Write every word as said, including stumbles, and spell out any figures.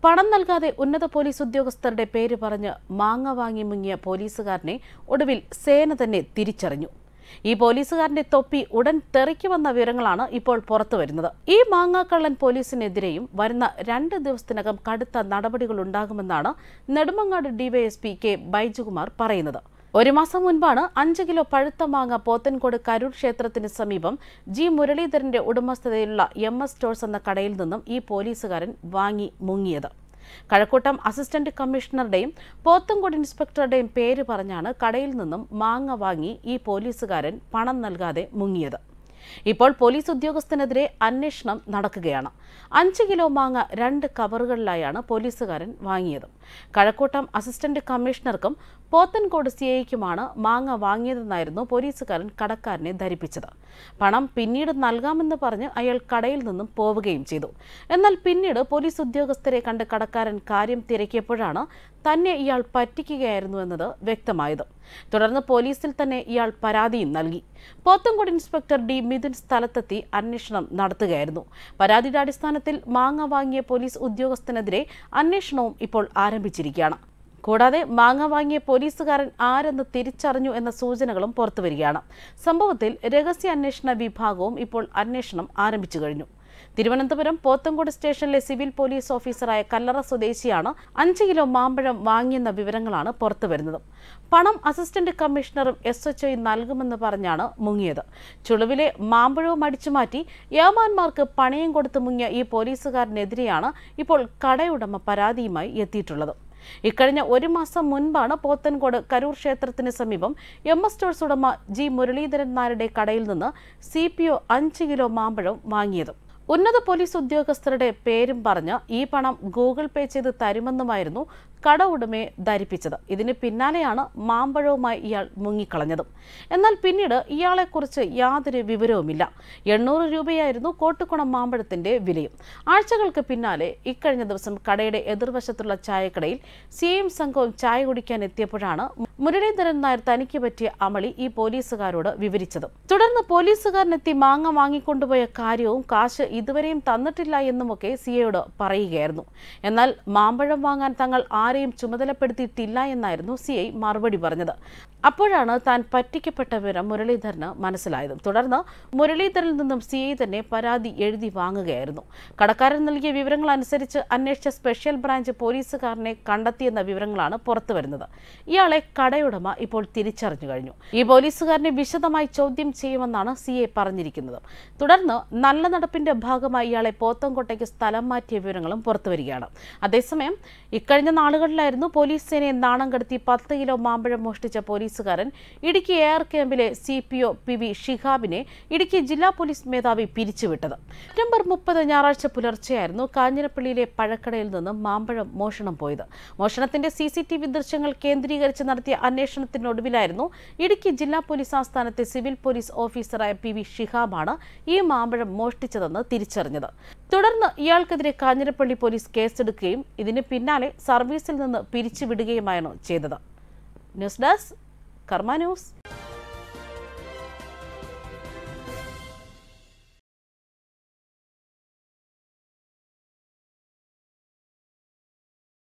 പണം നൽകാതെ ഉന്നത പോലീസ് ഉദ്യോഗസ്ഥരുടെ പേര് പറഞ്ഞ് മാങ്ങ വാങ്ങി മുങ്ങിയ പോലീസുകാരനെ ഒടുവിൽ സേന തന്നെ തിരിച്ചറിഞ്ഞു. ഈ പോലീസുകാരന്റെ തൊപ്പി ഉടൻ തെറിക്കുമെന്ന വിവരങ്ങളാണ് ഇപ്പോൾ പുറത്തുവരുന്നത്. ഈ മാങ്ങാക്കള്ളൻ പോലീസിനെതിരെയും വരുന്ന രണ്ട് ദിവസത്തിനകം കടുത്ത നടപടികളുണ്ടാകുമെന്നാണ് നെടുമങ്ങാട് ഡിവൈഎസ്പി കെ ബൈജുകുമാർ പറയുന്നത്. ഒരു മാസം മുൻപാണ് അഞ്ച് കിലോ പഴുത്ത മാങ്ങ പോത്തൻകോട് കരൂർ ക്ഷേത്രത്തിന് സമീപം ജി മുരളീധരന്റെ ഉടമസ്ഥതയിലുള്ള എം എസ് സ്റ്റോഴ്സ് എന്ന കടയിൽ നിന്നും ഈ പോലീസുകാരൻ വാങ്ങി മുങ്ങിയത്. കഴക്കൂട്ടം അസിസ്റ്റന്റ് കമ്മീഷണറുടെയും പോത്തൻകോട് ഇൻസ്പെക്ടറുടെയും പേര് പറഞ്ഞാണ് കടയിൽ നിന്നും മാങ്ങ വാങ്ങി ഈ പോലീസുകാരൻ പണം നൽകാതെ മുങ്ങിയത്. ഇപ്പോൾ പോലീസ് ഉദ്യോഗസ്ഥനെതിരെ അന്വേഷണം നടക്കുകയാണ്. അഞ്ച് കിലോ മാങ്ങ രണ്ട് കവറുകളിലായാണ് പോലീസുകാരൻ വാങ്ങിയത്. കഴക്കൂട്ടം അസിസ്റ്റന്റ് കമ്മീഷണർക്കും പോത്തൻകോട് സി ഐക്കുമാണ് മാങ്ങ വാങ്ങിയതെന്നായിരുന്നു പോലീസുകാരൻ കടക്കാരനെ ധരിപ്പിച്ചത്. പണം പിന്നീട് നൽകാമെന്ന് പറഞ്ഞ് അയാൾ കടയിൽ നിന്നും പോവുകയും ചെയ്തു. എന്നാൽ പിന്നീട് പോലീസ് ഉദ്യോഗസ്ഥരെ കണ്ട് കടക്കാരൻ കാര്യം തിരക്കിയപ്പോഴാണ് തന്നെ ഇയാൾ പറ്റിക്കുകയായിരുന്നു എന്നത് വ്യക്തമായത്. തുടർന്ന് പോലീസിൽ തന്നെ ഇയാൾ പരാതിയും നൽകി. പോത്തൻകോട് ഇൻസ്പെക്ടർ ഡി മിഥുൻ സ്ഥലത്തെത്തി അന്വേഷണം നടത്തുകയായിരുന്നു. പരാതിയുടെ അടിസ്ഥാനത്തിൽ മാങ്ങ വാങ്ങിയ പോലീസ് ഉദ്യോഗസ്ഥനെതിരെ അന്വേഷണവും ഇപ്പോൾ ആരംഭിച്ചിരിക്കുകയാണ്. കൂടാതെ മാങ്ങ വാങ്ങിയ പോലീസുകാരൻ ആരെന്ന് തിരിച്ചറിഞ്ഞു എന്ന സൂചനകളും പുറത്തുവരികയാണ്. സംഭവത്തിൽ രഹസ്യാന്വേഷണ വിഭാഗവും ഇപ്പോൾ അന്വേഷണം ആരംഭിച്ചു കഴിഞ്ഞു. തിരുവനന്തപുരം പോത്തൻകോട് സ്റ്റേഷനിലെ സിവിൽ പോലീസ് ഓഫീസറായ കല്ലറ സ്വദേശിയാണ് അഞ്ച് കിലോ മാമ്പഴം വാങ്ങിയെന്ന വിവരങ്ങളാണ് പുറത്തുവരുന്നത്. പണം അസിസ്റ്റന്റ് കമ്മീഷണറും എസ് എച്ച് ഒയും നൽകുമെന്ന് പറഞ്ഞാണ് മുങ്ങിയത്. ചുളുവിലെ മാമ്പഴവും അടിച്ചുമാറ്റി യാമാന്മാർക്ക് പണയം കൊടുത്ത് മുങ്ങിയ ഈ പോലീസുകാരനെതിരെയാണ് ഇപ്പോൾ കടയുടമ പരാതിയുമായി എത്തിയിട്ടുള്ളത്. ഇക്കഴിഞ്ഞ ഒരു മാസം മുൻപാണ് പോത്തൻകോട് കരൂർ ക്ഷേത്രത്തിന് സമീപം എം എസ് സ്റ്റോഴ്സ് ഉടമ ജി മുരളീധരൻ നായരുടെ കടയിൽ നിന്ന് സി പി ഒ അഞ്ച് കിലോ മാമ്പഴം വാങ്ങിയത്. ഉന്നത പോലീസ് ഉദ്യോഗസ്ഥരുടെ പേരും പറഞ്ഞ് ഈ പണം ഗൂഗിൾ പേ ചെയ്ത് തരുമെന്നുമായിരുന്നു കട ഉടമയെ ധരിപ്പിച്ചത്. ഇതിന് പിന്നാലെയാണ് മാമ്പഴവുമായി ഇയാൾ മുങ്ങിക്കളഞ്ഞതും. എന്നാൽ പിന്നീട് ഇയാളെക്കുറിച്ച് യാതൊരു വിവരവുമില്ല. എണ്ണൂറ് രൂപയായിരുന്നു കോട്ടുകുണം മാമ്പഴത്തിന്റെ വിലയും. ആഴ്ചകൾക്ക് പിന്നാലെ ഇക്കഴിഞ്ഞ ദിവസം കടയുടെ എതിർവശത്തുള്ള ചായക്കടയിൽ സിയും സംഘവും ചായ കുടിക്കാൻ എത്തിയപ്പോഴാണ് മുരളീധരൻ നായർ തനിക്ക് പറ്റിയ അമളി ഈ പോലീസുകാരോട് വിവരിച്ചത്. തുടർന്ന് പോലീസുകാരനെത്തി മാങ്ങ വാങ്ങിക്കൊണ്ടുപോയ കാര്യവും കാശ് ഇതുവരെയും തന്നിട്ടില്ല എന്നുമൊക്കെ സിയോട് പറയുകയായിരുന്നു. എന്നാൽ മാമ്പഴം വാങ്ങാൻ തങ്ങൾ ആരെയും ചുമതലപ്പെടുത്തിയിട്ടില്ല എന്നായിരുന്നു സി ഐ മറുപടി പറഞ്ഞത്. അപ്പോഴാണ് താൻ പറ്റിക്കപ്പെട്ട വിവരം മുരളീധരന് മനസ്സിലായത്. തുടർന്ന് മുരളീധരനിൽ നിന്നും സി ഐ തന്നെ പരാതി എഴുതി വാങ്ങുകയായിരുന്നു. കടക്കാരൻ നൽകിയ വിവരങ്ങൾ അനുസരിച്ച് അന്വേഷിച്ച സ്പെഷ്യൽ ബ്രാഞ്ച് പോലീസുകാരനെ കണ്ടെത്തിയെന്ന വിവരങ്ങളാണ് പുറത്തുവരുന്നത്. ഇയാളെ കടയുടമ ഇപ്പോൾ തിരിച്ചറിഞ്ഞു കഴിഞ്ഞു. ഈ പോലീസുകാരനെ വിശദമായി ചോദ്യം ചെയ്യുമെന്നാണ് സി ഐ പറഞ്ഞിരിക്കുന്നത്. തുടർന്ന് നല്ല നടപ്പിന്റെ ഭാഗമായി ഇയാളെ പോത്തൻകോട്ടയ്ക്ക് സ്ഥലം മാറ്റിയ വിവരങ്ങളും പുറത്തുവരികയാണ്. അതേസമയം ഇക്കഴിഞ്ഞ നാളുകളിലായിരുന്നു പോലീസ് സേനയെ നാണം കടത്തി പത്ത് കിലോ മാമ്പഴം മോഷ്ടിച്ച പോലീസുകാരൻ ഇടുക്കി എയർ ക്യാമ്പിലെ C P O P V ഷിഹാബിനെ ഇടുക്കി ജില്ലാ പോലീസ് മേധാവി പിരിച്ചുവിട്ടത്. സെപ്റ്റംബർ മുപ്പത് ഞായറാഴ്ച പുലർച്ചെയായിരുന്നു കാഞ്ഞിരപ്പള്ളിയിലെ പഴക്കടയിൽ നിന്നും മാമ്പഴം മോഷണം പോയത്. മോഷണത്തിന്റെ സി സി ടി വി ദൃശ്യങ്ങൾ കേന്ദ്രീകരിച്ച് നടത്തിയ അന്വേഷണത്തിനൊടുവിലായിരുന്നു ഇടുക്കി ജില്ലാ പോലീസ് ആസ്ഥാനത്തെ സിവിൽ പോലീസ് ഓഫീസറായ പി വി ഷിഹാബാണ് ഈ മാമ്പഴം മോഷ്ടിച്ചതെന്ന് തിരിച്ചറിഞ്ഞത്. തുടർന്ന് ഇയാൾക്കെതിരെ കാഞ്ഞിരപ്പള്ളി പോലീസ് കേസെടുക്കുകയും ഇതിന് പിന്നാലെ സർവീസിൽ നിന്ന് പിരിച്ചുവിടുകയുമാണ് ചെയ്തത്. News desk Karma news.